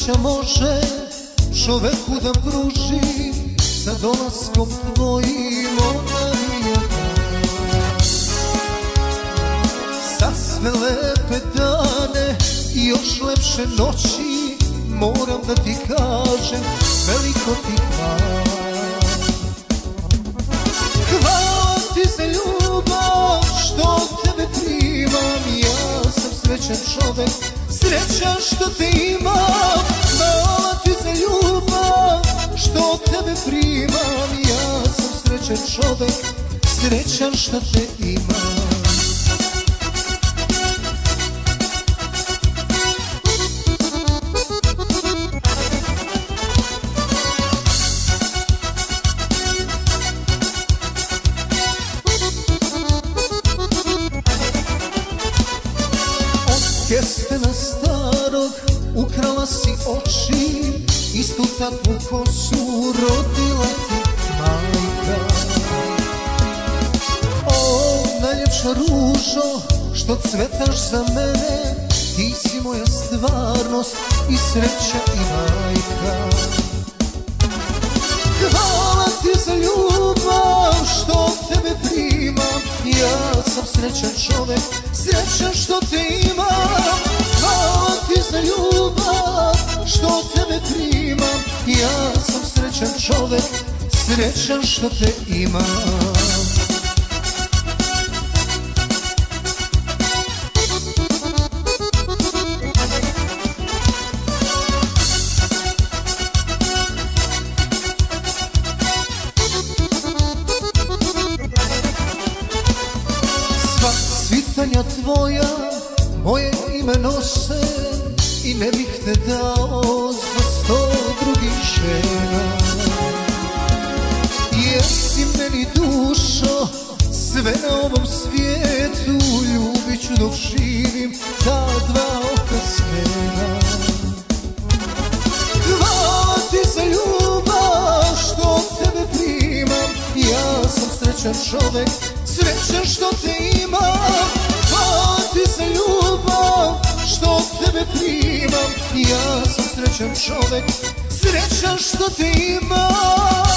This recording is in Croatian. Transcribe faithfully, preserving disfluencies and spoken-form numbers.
sreća može čoveku da pruži sa dolaskom tvojim, o Marija. Za sve lepe dane i još lepše noći moram da ti kažem veliko ti hvala. Hvala ti za ljubav što od tebe primam, ja sam srećan čovek, srećan što te imam. Hvala ti za ljubav što od tebe primam, ja sam srećan čovek, srećan što te imam. Kestena starog ukrala si oči, istu takvu kosu rodila ti majka. O, najljepša ružo, što cvetaš za mene, ti si moja stvarnost i sreća i majka. Hvala ti za ljubav što od tebe primam, ja sam srećan čovek, srećan što te imam. Hvala ti za ljubav što od tebe primam, ja sam srećan čovek, srećan što te imam. Svitanja tvoja moje ime nose i ne bih te dao za sto drugih žena. Jesi meni dušo, sve na ovom svijetu, ljubit ću dok živim ta dva oka smena. Hvala ti za ljubav što od tebe primam, ja sam srećan čovek, srećan što te imam. Hvala ti za ljubav što od tebe primam, ja sam srećan čovek, srećan što te imam.